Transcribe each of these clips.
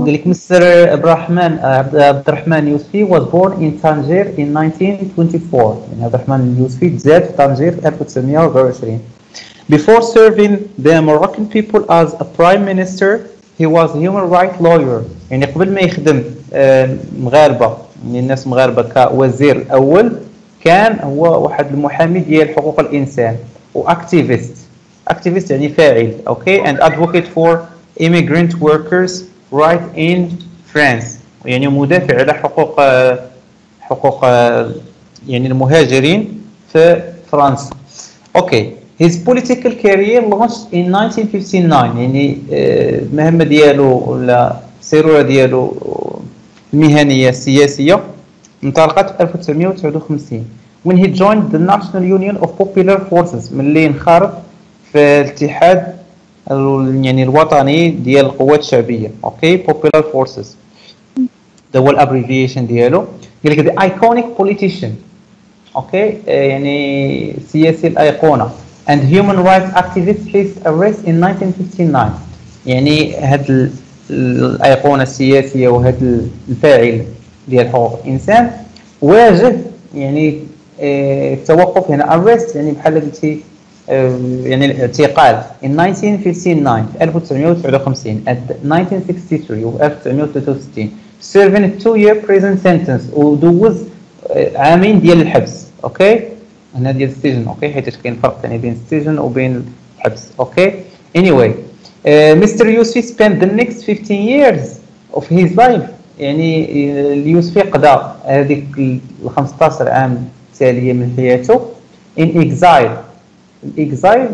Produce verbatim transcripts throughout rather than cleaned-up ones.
قال لك Mister عبد الرحمن عبد الرحمن يوسفي was born in Tangier in nineteen twenty-four. يعني عبد الرحمن اليوسفي تزاد في طنجير في ألف وتسعمائة وأربعة وعشرين. Before serving the Moroccan people as a prime minister, he was a human rights lawyer. يعني قبل ما يخدم مغاربة من الناس مغاربة كوزير الأول كان هو واحد المحامي ديال حقوق الإنسان وأكتيفيست. أكتيفيست يعني فاعل. Okay, and advocate for immigrant workers right in France. يعني مدافع على حقوق حقوق يعني المهاجرين في فرنسا. Okay. His political career launched in nineteen fifty-nine. يعني المهمة ديالو ولا السيرورة ديالو المهنية السياسية انطلقت في ألف وتسعمائة وتسعة وخمسين when he joined the National Union of Popular Forces، من اللي انخرط في الاتحاد يعني الوطني ديال القوات الشعبية. اوكي Popular Forces ده هو الابريفيشن ديالو. قال لك the iconic politician. اوكي يعني سياسي الأيقونة and human rights activist faced arrest in nineteen fifty-nine. يعني هاد الأيقونة السياسية وهاد الفاعل ديال حقوق الإنسان واجه يعني التوقف هنا arrest يعني بحال قلتي يعني الاعتقال in nineteen fifty-nine ألف وتسعمائة وتسعة وخمسين at nineteen sixty-three و ألف وتسعمائة وثلاثة وستين serving a two year prison sentence ودوز عامين ديال الحبس. اوكي هنا ديال السجن. اوكي حيت كاين فرق ثاني بين السجن وبين الحبس. اوكي anyway uh, Mister Youssef spent the next fifteen years of his life. يعني اليوسفي قضى هذيك ال خمسطاش عام التالية من حياته in exile. الإكزايل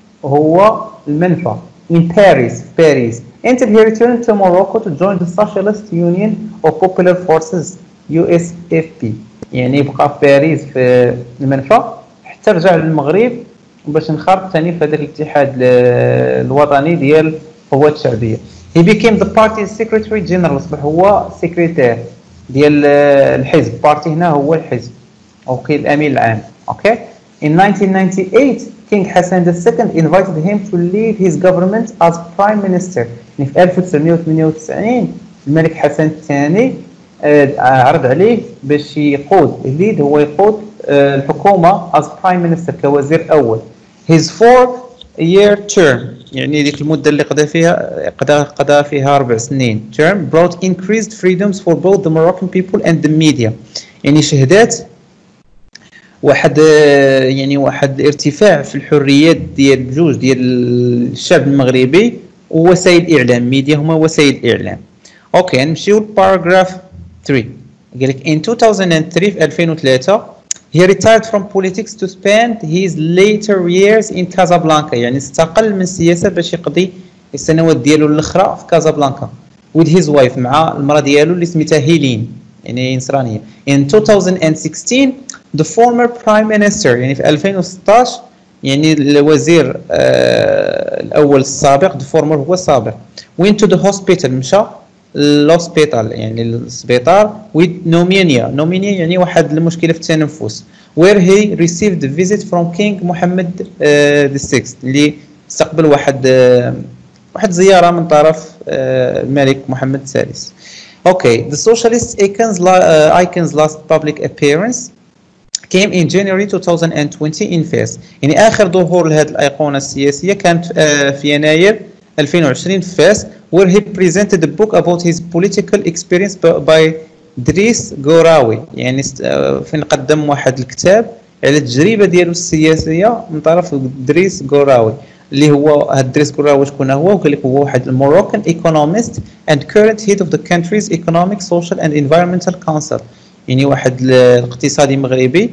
هو المنفى in Paris Paris until he returned to Morocco to join the Socialist Union of Popular Forces U S F P. يعني بقى في باريس في المنفى حتى رجع للمغرب باش نخرط ثاني في هذاك الاتحاد الوطني ديال القوات الشعبيه. He became the party's secretary general. اصبح هو سكرتير ديال الحزب. بارتي هنا هو الحزب. اوكي الامين العام. اوكي in nineteen ninety-eight King Hassan the second invited him to lead his government as prime minister. يعني في ألف وتسعمائة وثمانية وتسعين الملك حسن الثاني عرض عليه باش يقود الليد هو يقود الحكومة as prime minister كوزير أول. His four year term يعني ديك المدة اللي قضى فيها قضى قضى فيها أربع سنين term brought increased freedoms for both the Moroccan people and the media. يعني شهدات واحد يعني واحد ارتفاع في الحريات ديال بجوج ديال الشعب المغربي ووسائل الإعلام. ميديا هما وسائل الإعلام. اوكي نمشيو لباراجراف ثلاثة. قال لك in two thousand three في ألفين وثلاثة he retired from politics to spend his later years in Casablanca. يعني استقل من السياسة باش يقضي السنوات ديالو الأخرى في كازابلانكا with his wife مع المرأة ديالو اللي سميتها هيلين يعني نصرانية. in two thousand sixteen the former prime minister يعني في ألفين وستطاش يعني الوزير آه الأول السابق the former هو السابق went to the hospital مشى الهوسبيتال يعني السبيطار with pneumonia. pneumonia يعني واحد المشكلة في التنفس where he received a visit from King Mohammed uh, the sixth اللي استقبل واحد uh, واحد زيارة من طرف uh, الملك محمد الثالث. Okay, the socialist icons, uh, icons last public appearance came in January two thousand twenty in Fes. يعني آخر ظهور لهذه الأيقونة السياسية كانت uh, في يناير ألفين وعشرين في فاس where he presented a book about his political experience by دريس غوراوي. يعني فين قدم واحد الكتاب على التجربة ديالو السياسية من طرف دريس غوراوي اللي هو هاد دريس غوراوي شكون هو؟ وقال لك هو واحد الموروكان economist and current head of the country's economic social and environmental council. يعني واحد الاقتصادي مغربي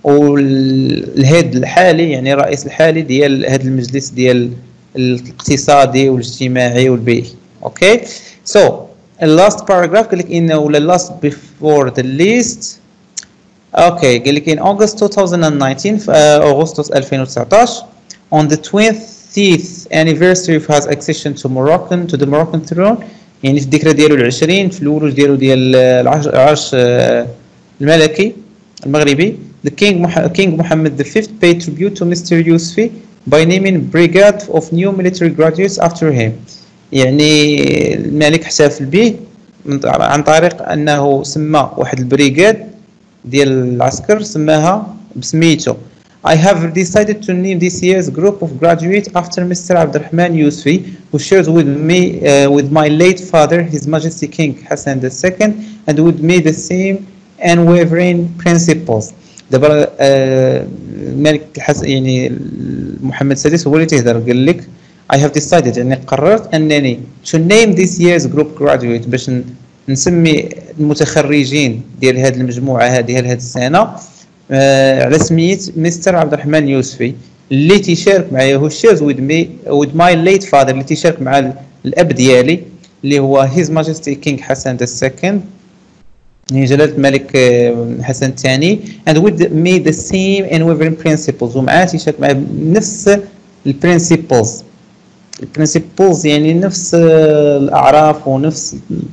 والهيد الحالي يعني الرئيس الحالي ديال هذا المجلس ديال الاقتصادي والاجتماعي والبيئي. اوكي سو اللاست باراجراف قال لك انه ولا last before the list. اوكي قال لك in August two thousand nineteen في اغسطس ألفين وتسعطاش on the twentieth anniversary of his accession to Moroccan to the Moroccan throne يعني في الذكرى ديالو العشرين في الولوج ديالو ديال العرش الملكي المغربي the king King Mohammed the fifth paid tribute to Mister Youssef by naming a brigade of new military graduates after him. يعني الملك احتفل به عن طريق انه سمى واحد البريغاد ديال العسكر سماها بسميتو. I have decided to name this year's group of graduates after Mister Abdurrahman Yousfi, who shares with me, uh, with my late father, His Majesty King Hassan the Second, and with me the same unwavering principles. دابا الملك الحسن يعني محمد السادس هو اللي تيهضر قال لك I have decided يعني قررت انني to name this year's group graduate باش نسمي المتخرجين ديال هذه المجموعه هذه ديال هذه السنه آه على سميت مستر عبد الرحمن يوسفي اللي تيشارك معايا هو shares with me with my late father اللي تيشارك مع الاب ديالي اللي هو His Majesty King Hassan the Second يعني جلالة الملك حسن الثاني and with me the same unwavering principles ومعاه تيشارك مع نفس البرينسيبلز البرينسيبلز يعني نفس الاعراف ونفس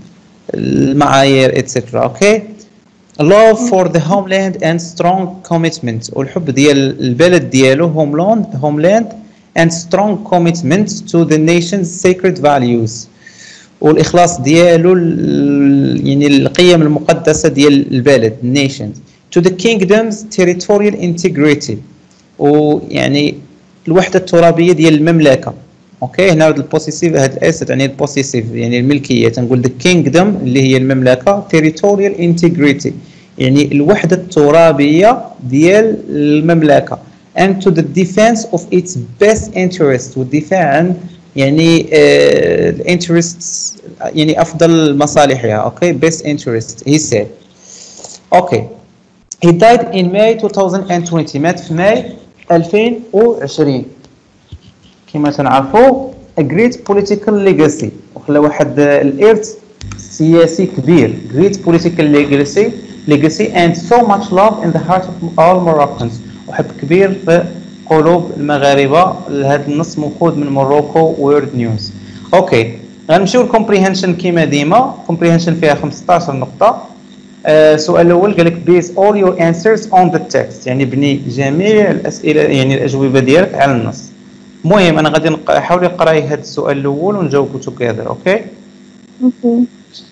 المعايير اتسترا. اوكي love for the homeland and strong commitment والحب ديال البلد ديالو homeland homeland and strong commitment to the nation's sacred values والاخلاص ديالو يعني القيم المقدسه ديال البلد nations to the kingdom's territorial integrity ويعني الوحده الترابيه ديال المملكه. اوكي هنا هذا البوسيسيف هذا الاس تعني البوسيسيف يعني الملكيه تنقول the kingdom اللي هي المملكه territorial integrity يعني الوحده الترابيه ديال المملكه and to the defense of its best interest والدفاع عن يعني الانترست يعني افضل مصالحها. اوكي best interest he said. اوكي he died in May twenty twenty مات في ماي ألفين وعشرين كما تنعرفوا a great political legacy وخلى واحد الارث سياسي كبير great political legacy legacy and so much love in the heart of all Moroccans وحب كبير في قلوب المغاربه. لهذا النص مأخوذ من موروكو وورد نيوز. اوكي غنمشيو للكومبريهنشن كما ديما كومبريهنشن فيها خمسطاش نقطه. السؤال الاول قال لك base all your answers on the text يعني بني جميع الاسئله يعني الاجوبه ديالك على النص. المهم انا غادي نحاول نقراي هذا السؤال الاول ونجاوبو together. اوكي اوكي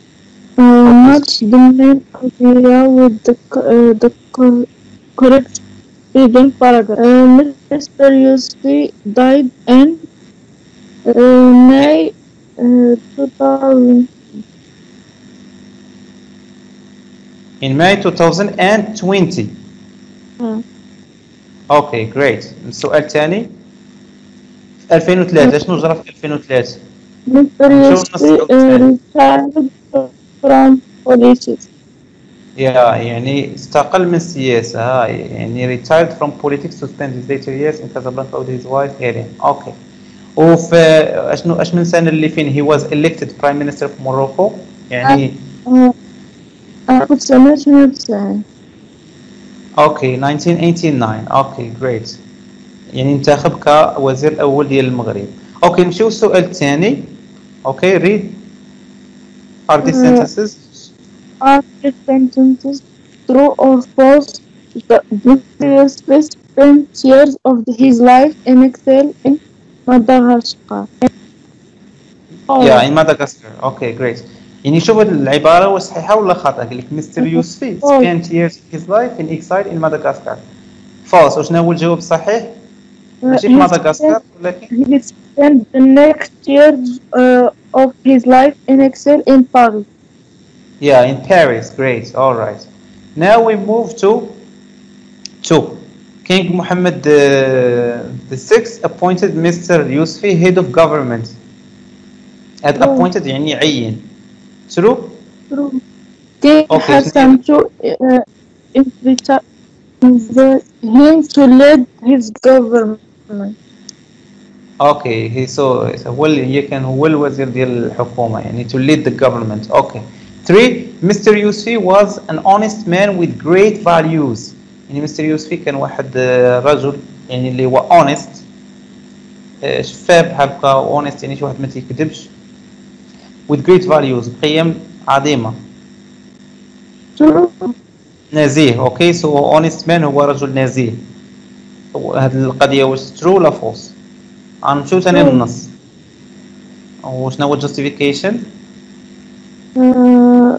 match the main idea with the uh, the correct reading paragraph. uh, Mister Yousfi died in uh, May uh, two thousand in May twenty twenty. uh. اوكي great. السؤال الثاني ألفين وثلاثة شنو جرى في ألفين وثلاثة؟ Mister Yousfi retired from politics. يا يعني استقل من السياسة ها يعني retired from politics to spend his later years in Casablanca with his wife Hélène. اوكي وفي اشنو اش من سنة اللي فين he was elected prime minister of Morocco يعني ألف وتسعمائة وثمانية وتسعين. اوكي ألف وتسعمائة وثمانية وثمانين. اوكي great يعني انتخب كوزير الاول ديال المغرب. اوكي نمشيو للسؤال الثاني. اوكي read are these sentences are these sentences true or false? The Mister spent years of his life in exile in Madagascar. yeah in Madagascar. اوكي great يعني شوف العباره واش صحيحه ولا خاطئه. قال لك مستر يوسفي spent years of his life in exile in Madagascar. false. وشنو هو الجواب الصحيح؟ ماشي في مدغشقر ولكن he spent the next years uh, of his life in exile in Paris. yeah in Paris. great. all right, now we move to to King Mohammed uh, the sixth appointed Mister Yousfi head of government. had oh. appointed يعني عين. true true King okay. Hassan to uh, invite him to lead his government. اوكي هي سو هو اللي هي كان هو الوزير ديال الحكومه يعني to lead the government. اوكي three Mister Yousfi was an honest man with great values. يعني مستر يوسفي كان واحد رجل يعني اللي هو honest شفاف هكا honest يعني شي واحد ما تيكذبش with great values بقيم عظيمه. نزيه. اوكي سو honest man هو رجل نزيه. هاد القضيه واش ترو ولا فوس؟ غنمشيو ثاني للنص. وشنو هو justification؟ uh,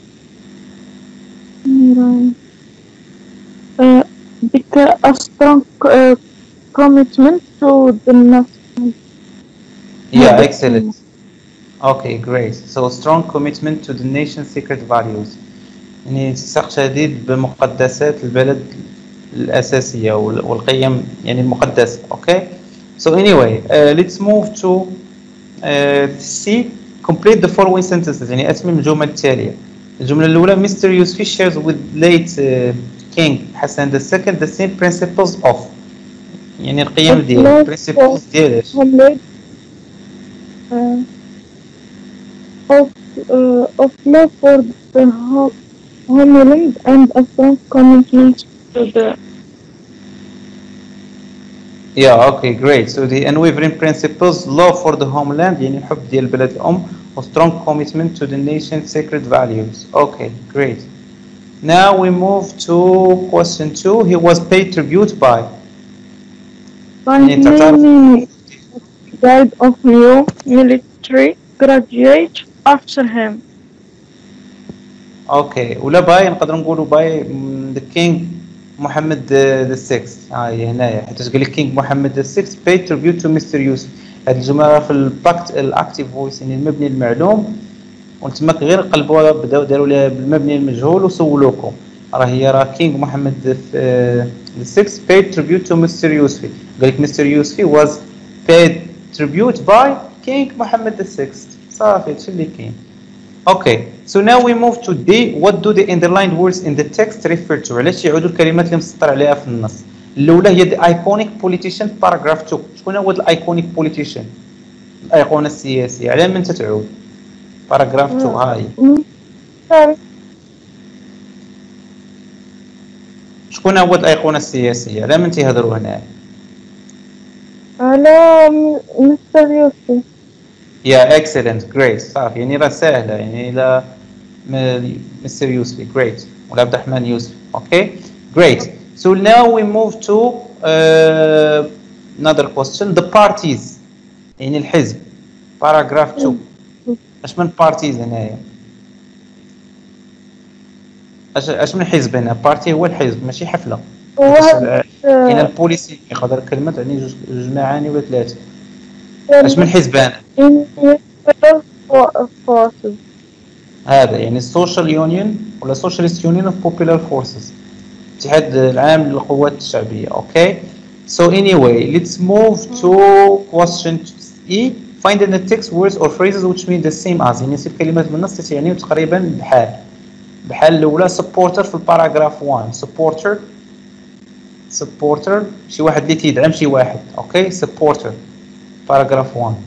uh, because a strong uh, commitment to the national Yeah, هدف. excellent. Okay, great. So strong commitment to the nation's secret values. يعني اتساق شديد بمقدسات البلد الأساسية وال- والقيم يعني المقدسة. Okay. So anyway, uh, let's move to uh, C. Complete the following sentences. يعني أتمم الجمل التالية. الجملة الأولى Mister Yusuf shares with late uh, King Hassan the second the same principles of. يعني القيم of ديالو. love for principles ديال ايش؟ homeland, uh, of, uh, of love for the ho- homeland and a strong commitment to the Yeah, okay, great. So the unwavering principles, love for the homeland, يعني الحب ديال البلد الأم, و strong commitment to the nation's sacred values. Okay, great. Now we move to question two. He was paid tribute by. by يعني أنت تعرف. many guide of new military graduate after him. Okay, ولا باي نقدر نقولوا باي mm, the king محمد the, the sixth. هاي هنايا حيت قال لك king محمد the sixth paid tribute to Mister يوسف. هذه الجملة في الباكت الاكتيف فويس يعني المبني المعلوم. وانتماك غير قلبوها بداو داروا لها بالمبني المجهول وسولوكم راه هي راه كينغ محمد السكس paid tribute to Mister يوسفي. قال لك Mister يوسفي was paid tribute by King محمد السكس. صافي هادشي اللي كاين. Okay, so now we move to D. What do the underlined words in the text refer to? علاش يعودوا الكلمات اللي مسطر عليها في النص؟ الأولى هي the iconic politician paragraph two. شكون هو الايكونيك politician؟ الأيقونة السياسية. على من تتعود؟ paragraph two Uh, هاي. sorry, شكون هو الايقونه السياسيه؟ على من تيهضروا هنا؟ على مستر يوسف. يا اكسلنت جريت صافي يعني راه سهله يعني الى مستر يوسفي جريت ولا عبد الرحمن يوسف. اوكي جريت. So now we move to uh, another question. The parties يعني الحزب paragraph two. اش من parties هنايا؟ اش اش من حزب هنا؟ بارتي هو الحزب ماشي حفله. وهذا هنا البوليسي يقدر كلمه تعني جوج جوج معاني ولا ثلاثه. اش من كلمة حزب انا؟ individual forces. هذا يعني السوشيال يونيون ولا سوشيالست يونيون اوف بوبولار فورسز الاتحاد العام للقوات الشعبيه. اوكي so anyway let's move to question E. find in the text words or phrases which mean the same as يعني نسيب كلمات من النص تعني تقريبا بحال بحال الاولى supporter في الباراجراف واحد supporter supporter شي واحد اللي تيدعم شي واحد. اوكي supporter باراجراف واحد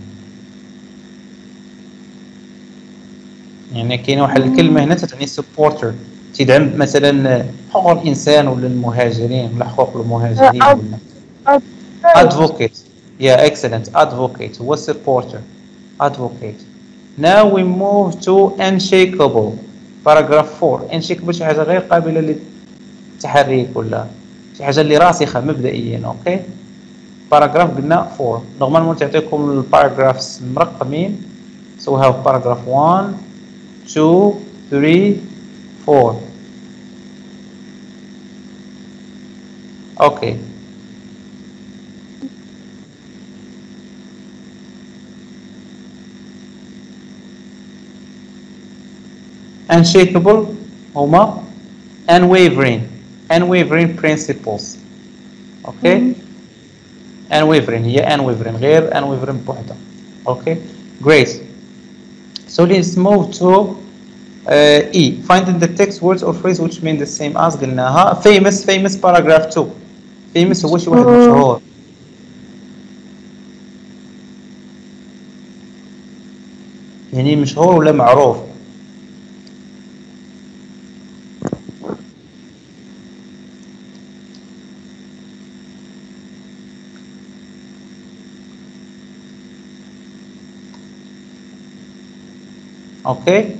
يعني كاينه واحد الكلمه هنا تعني سبورتر تدعم مثلا حقوق الانسان ولا المهاجرين ولا حقوق المهاجرين ولا ادفوكيت. يا اكسلنت ادفوكيت هو سبورتر ادفوكيت. now we move to unshakable paragraph four. unshakable شي حاجه غير قابله للتحريك ولا شي حاجه اللي راسخه مبدئيا. اوكي باراجراف قلنا four نورمالمون تعطيكم الباراجرافز مرقمين. so we have paragraph one two three four. okay unshakable هما unwavering unwavering principles. okay unwavering هي unwavering غير unwavering بوحدة. okay great. so let's move to uh, E. find in the text words or phrase which mean the same as قلناها. famous famous paragraph two. famous هو شي واحد مشهور يعني مشهور ولا معروف. اوكي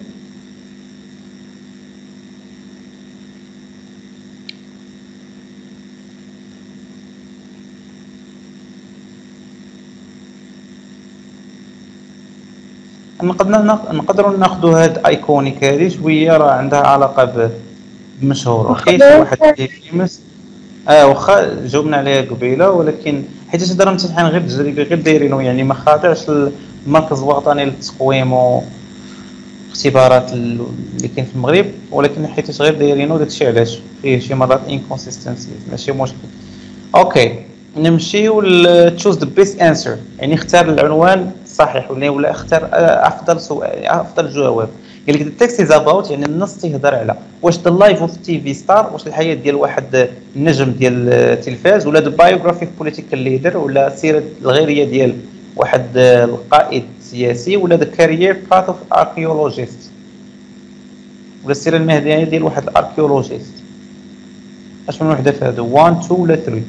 نقدر نقدروا ناخذوا هاد ايكونيك هذه شويه راه عندها علاقه بمشهور اوكي شي واحد فيمس اه واخا جاوبنا عليها قبيله ولكن حيت هذا راه امتحان غير تجريبي غير دايرينه يعني ما خاضعش المركز الوطني للتقويم واختبارات اللي كاين في المغرب ولكن حيت غير دايرينه داكشي علاش فيه شي مرات انكونسيستنسي ماشي مشكل. اوكي نمشيو ل choose the best answer يعني اختار العنوان الصحيح ولا ولا اختار افضل سؤال افضل جواب. قال لك the text is about يعني النص تيهضر على واش the life of تي في ستار واش الحياه ديال واحد النجم ديال التلفاز ولا the biography of political leader ولا السيره الغيريه ديال واحد القائد سياسي ولا the career path of archaeologist ولا السيره المهنيه ديال واحد الاركيولوجيست. اش من وحده في هادو واحد اثنين ولا ثلاثة؟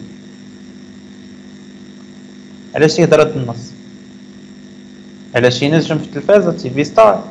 علاش يهضر هاد النص؟ علاش ينجم في التلفازه تي في ستار؟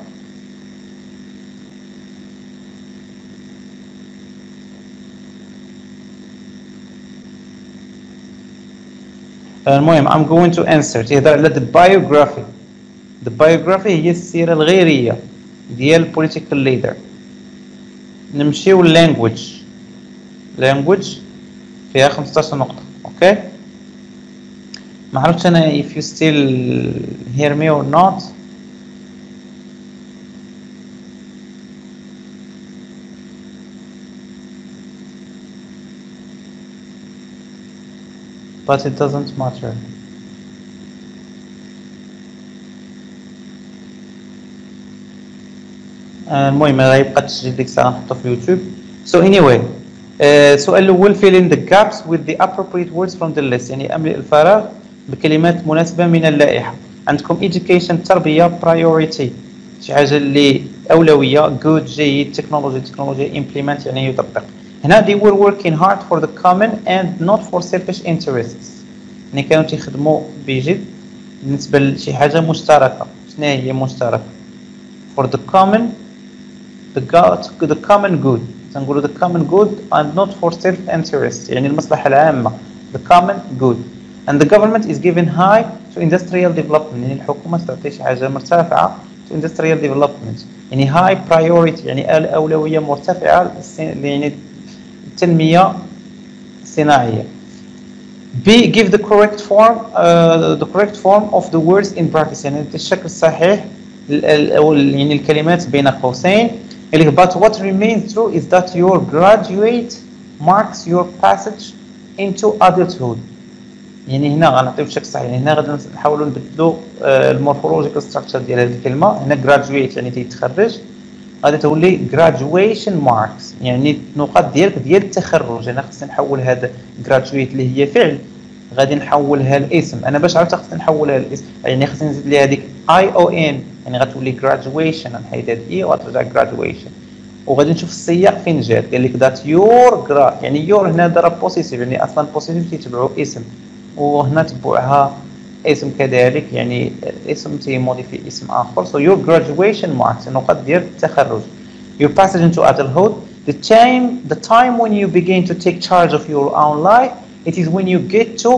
المهم I'm going to answer تيهضر على the biography. the biography هي السيرة الغيرية ديال political leader. نمشيو language language فيها خمسطاش نقطة اوكي. ما عرفتش انا if you still hear me or not. but it doesn't matter. المهم غيبقى التسجيل ديك الساعه نحطو في اليوتيوب. so anyway السؤال الاول fill in the gaps with the appropriate words from the list يعني املئ الفراغ بكلمات مناسبه من اللائحه. عندكم education تربيه priority شي حاجه اللي اولويه good جيد technology technology implement يعني يطبق. هنا they were working hard for the common and not for selfish interests يعني كانوا تيخدموا بجد بالنسبه لشي حاجه مشتركه. شنو هي مشتركه؟ for the common the good the common good تنقولوا the common good and not for self interest يعني المصلحه العامه the common good. and the government is given high to industrial development يعني الحكومه تعطي شي حاجه مرتفعه to industrial development يعني high priority يعني اولويه مرتفعه يعني التنميه الصناعيه. B give the correct form uh, the correct form of the words in brackets يعني الشكل الصحيح أو يعني الكلمات بين قوسين. but what remains true is that your graduate marks your passage into adulthood يعني هنا غنعطيو الشكل الصحيح يعني هنا غادي نحاولوا نبدلوا المورفولوجيكال ستراكشر ديال هذه الكلمه. هنا graduate يعني تيتخرج غادي تولي graduation marks يعني النقاط ديالك ديال التخرج. انا خصني نحول هذا graduate اللي هي فعل غادي نحولها لاسم. انا باش عرفت خصني نحولها لاسم يعني خصني نزيد ليها هذيك اي او ان يعني غتولي graduation نحيد هاد اي وغترجع graduation. وغادي نشوف السياق فين جات. قال لك ذات يور جرا يعني يور هنا ضرب بوسيسيف يعني اصلا بوسيسيف تيتبعوا اسم وهنا تبعها اسم كذلك يعني اسم تيموديفي اسم اخر. so your graduation marks النقاط ديال التخرج. your passage into adulthood the time the time when you begin to take charge of your own life it is when you get to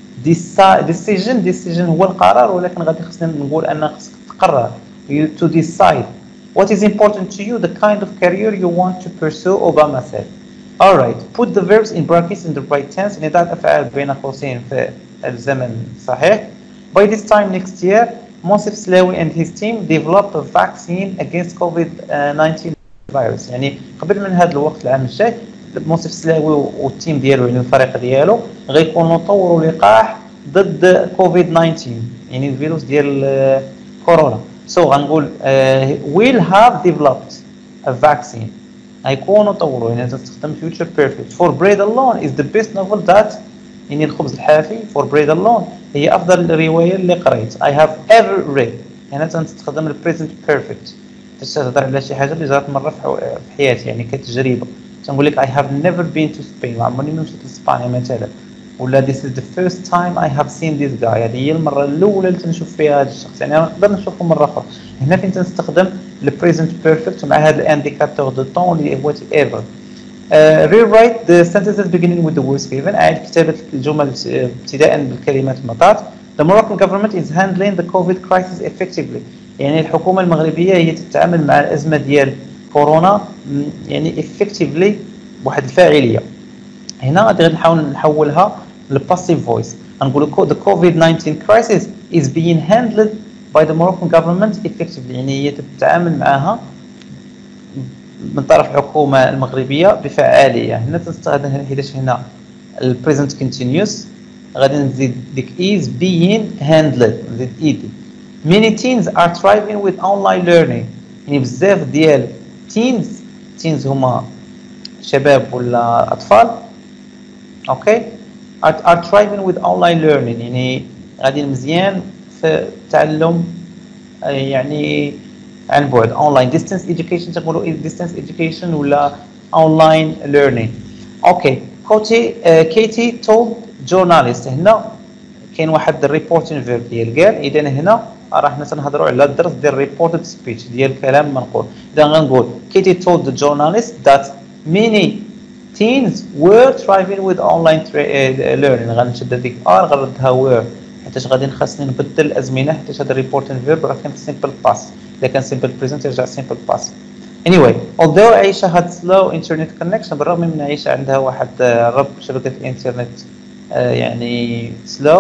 decide decision decision هو القرار ولكن غادي خصنا نقول ان خصك تقرر you to decide what is important to you the kind of career you want to pursue. Obama said. alright put the verbs in brackets in the right tense نضع الافعال بين قوسين في الزمن صحيح. by this time next year Monsef Slaoui and his team developed a vaccine against covid nineteen virus يعني قبل من هذا الوقت العام الجاي منصف سلاوي والتيم ديالو يعني الفريق ديالو غيكونوا طوروا لقاح ضد كوفيد تسعة عشر يعني الفيروس ديال كورونا. سو so, غنقول uh, will have developed a vaccine غيكونوا طوروا يعني تستخدم future perfect. for bread alone is the best novel that يعني الخبز الحافي for bread alone هي افضل روايه اللي قريت. I have ever read يعني تستخدم ال present perfect تستهضر على شي حاجه اللي جرات مره في حياتي يعني كتجربه. تنقول لك I have never been to Spain عمرني ما مشيت لإسبانيا مثلا ولا this is the first time I have seen this guy هذه هي المره الاولى اللي تنشوف فيها هذا الشخص يعني نقدر نشوفه مره اخرى. هنا فين تنستخدم ال present perfect مع هذا الانديكاتور دو طون اللي هو ever. Uh, rewrite the sentences beginning with the words given أعيد كتابة الجمل ابتداء بالكلمات المعطاة. The Moroccan government is handling the COVID crisis effectively يعني الحكومه المغربيه هي تتعامل مع الازمه ديال كورونا يعني effectively بواحد الفاعليه. هنا غادي نحاول نحولها للباسيف فويس، غنقول the كوفيد تسعطاش crisis is being handled by the Moroccan government effectively، يعني هي تتعامل معها من طرف الحكومه المغربيه بفعاليه. هنا تستخدم حيتاش هنا البريزنت كونتينيوس، غادي نزيد ديك is being handled، نزيد ايدي. many teens are thriving with online learning، يعني بزاف ديال teens teens هما شباب ولا اطفال اوكي are, are thriving with online learning، يعني غادي مزيان في التعلم يعني عن بعد اونلاين distance education، تقولوا distance education ولا online learning. اوكي كوتي كيتي told journalist، هنا كاين واحد الريبورتين فيرب ديال قال. اذا هنا راه حنا تنهضروا على الدرس ديال ريبورتد سبيتش ديال كلام منقول. اذا غنقول كيتي told the journalist that many teens were thriving with online learning، غنشد هذيك ار غنردها were حيتاش غادي خاصني نبدل الازمنه، حيتاش هذا ريبورتين فيرب راه كان سيمبل باس، اذا كان سيمبل بريزنت يرجع سيمبل باس. anyway although عيشة had slow internet connection، بالرغم من عيشة عندها واحد ربط شبكة الانترنت يعني slow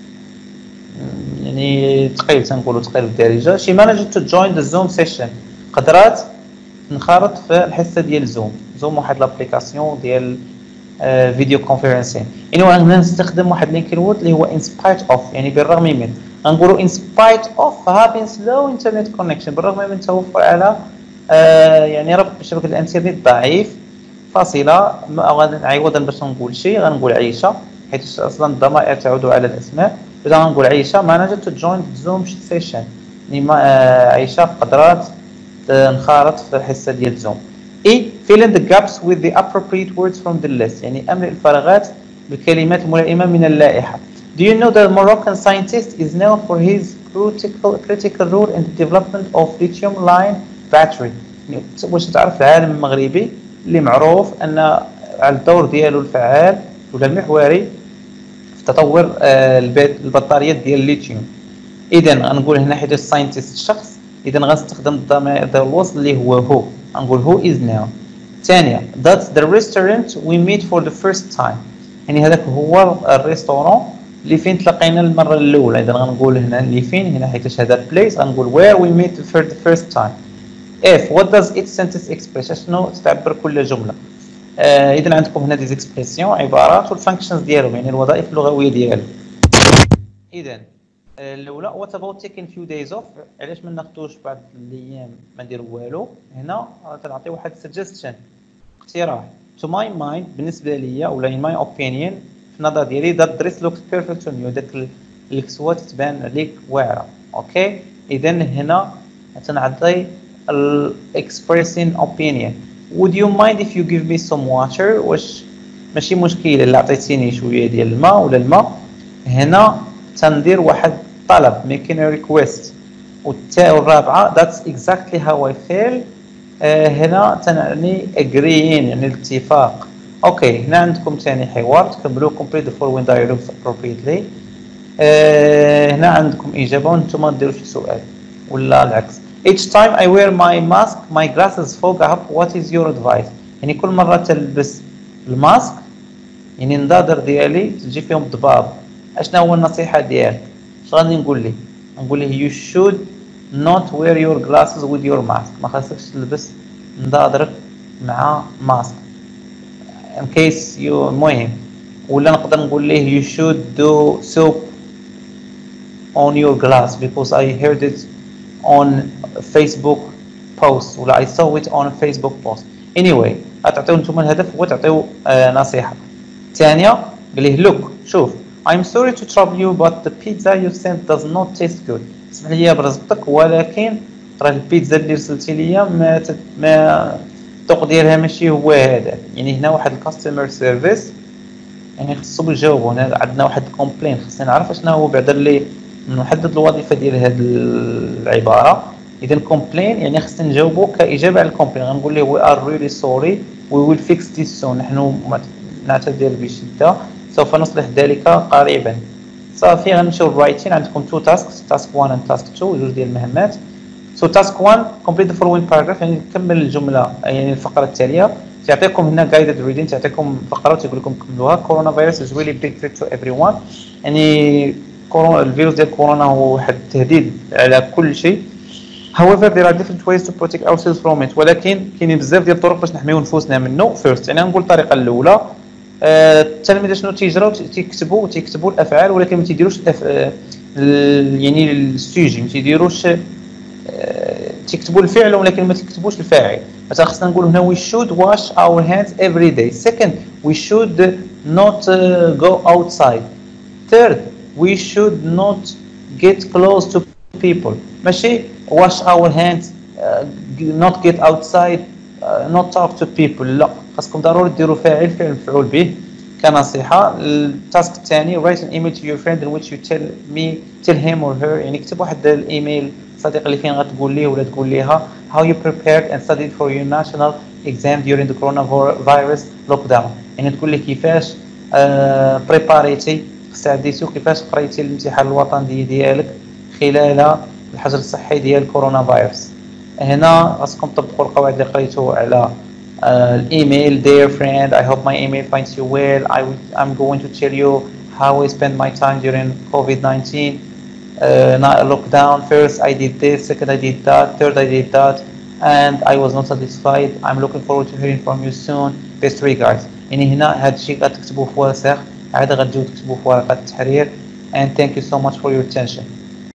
يعني تقيل تنقولوا تقيل بالدارجة. she managed to join the Zoom session، قدرات تنخرط في الحصة ديال زوم. زوم واحد لابليكاسيون ديال فيديو كونفرنسين. anyway غادي نستخدم واحد لينك وورد اللي هو in spite of، يعني بالرغم من، غنقولوا in spite of having slow internet connection، بالرغم من توفر على آه يعني ربط بشبكة الانترنت ضعيف. فاصلة غادي عوضا باش نقول شيء غنقول عيشة، حيت اصلا الضمائر تعود على الاسماء. اذا غنقول عيشة managed to join the Zoom session، يعني آه عيشة قدرات نخرط في الحصة ديال زوم. اي fill in the gaps with the appropriate words from the list، يعني املئ الفراغات بالكلمات الملائمة من اللائحة. Do you know that Moroccan scientist is known for his critical critical role in the development of lithium-ion battery؟ يعني واش تعرف العالم المغربي اللي معروف ان على الدور ديالو الفعال ولا المحوري في تطور البطاريات ديال الليثيوم. اذا غنقول هنا حيت الساينتست شخص، اذا غنستخدم الضمير ديال الوصل اللي هو هو، غنقول هو is now. ثانيه that's the restaurant we meet for the first time، يعني هذاك هو الريستورون اللي فين تلاقينا المره الاولى. اذا غنقول هنا اللي فين هنا حيت هذا place، غنقول where we meet for the first time. if what does each sentence express، شنو تعبر كل جمله. آه اذا عندكم هنا دي اكسبريسيون عبارات والفانكشنز ديالهم، يعني الوظائف اللغويه ديالهم. اذا الاولى what about taking few days off، علاش ما ناخذوش بعض الايام ما نديروا والو. هنا تنعطي واحد suggestion اقتراح. to my mind بالنسبه ليا ولا in my opinion في النظر ديالي that dress looks perfect on you، داك الكسوه تبان عليك واعره. اوكي اذا هنا تنعطي expressing opinion. would you mind if you give me some water، واش ماشي مشكل الا عطيتيني شويه ديال الماء ولا الماء. هنا تندير واحد طلب making a request. والتاء الرابعه that's exactly how I feel، آه هنا تعني agreeing يعني الاتفاق. اوكي هنا عندكم ثاني حوار تكملوا complete the following dialogues appropriately. آه هنا عندكم اجابه وانتم ديروا شي سؤال ولا العكس. each time I wear my mask my glasses fog up، what is your advice، يعني كل مره تلبس الماسك يعني النظاظر ديالي تجي فيهم ضباب، اشنا هو النصيحه ديالك؟ اش غادي نقول لي؟ نقول ليه you should not wear your glasses with your mask، ما خاصكش تلبس نظاظرك مع ماسك in case you المهم. ولا نقدر نقول ليه you should do soap on your glass because I heard it on Facebook post ولا I saw it on a Facebook post. anyway غتعطيو نتوما الهدف هو تعطيو آه نصيحه. ثانيه قال ليه look شوف I'm sorry to trouble you but the pizza you sent does not taste good، اسمح لي برزقتك ولكن راه البيتزا اللي رسلتي ليا ما تت... ما الذوق ديالها ماشي هو هذا. يعني هنا واحد الكاستمر سيرفيس يعني خصو يجاوبوا. هنا عندنا واحد كومبلين خصنا نعرف شنو هو بعدا اللي نحدد الوظيفه ديال هذه العباره. اذا كومبلين يعني خصنا نجاوبوا كاجابه على الكومبلين. غنقول له we are really sorry we will fix this soon، نحن نعتذر بشده سوف نصلح ذلك قريبا. صافي غنمشيو للرايتين. عندكم تو تاسكس تاسك واحد و تاسك اثنين، جوج ديال المهمات. So task one, complete the following paragraph. يعني كمل الجملة يعني الفقرة التالية. تعطيكم هنا guided reading، تعطيكم فقرة وتقول لكم كملوها. Corona virus is really big threat to everyone. يعني كورونا الفيروس ديال كورونا هو واحد التهديد على كل شيء. However, there are different ways to protect ourselves from it. ولكن كاينين بزاف ديال الطرق باش نحميو نفوسنا منه. First يعني نقول الطريقة الأولى، التلاميذ شنو تيجراو تيكتبوا تيكتبوا الأفعال ولكن ما تيديروش يعني السوجي، ما تيديروش تكتبوا الفعل ولكن ما تكتبوش الفاعل. مثلا خصنا نقول هنا we should wash our hands every day. Second, we should not uh, go outside. Third, we should not get close to people. ماشي wash our hands, uh, not get outside, uh, not talk to people. لا، خاصكم ضروري ديروا فاعل فعل مفعول به كنصيحة. التاسك الثاني write an email to your friend in which you tell me tell him or her. يعني كتب واحد الايميل صديق اللي فين غتقول ليه ولا تقول ليها how you prepared and studied for your national exam during the coronavirus lockdown. يعني تقول لي كيفاش بريباريتي استعديتي وكيفاش قريتي الامتحان الوطني ديالك خلال الحجر الصحي ديال كورونا فيروس. هنا خاصكم تطبقوا القواعد اللي قريتوها على الايميل. Dear friend, I hope my email finds you well. I will, I'm going to tell you how I spend my time during COVID nineteen uh, lockdown. First I did this, second I did that, third I did that, and I was not satisfied. I'm looking forward to hearing from you soon. Best regards. يعني هنا هذا الشيء غتكتبوه في وثائق، عاد غتجيو تكتبوه في ورقة التحرير. And thank you so much for your attention.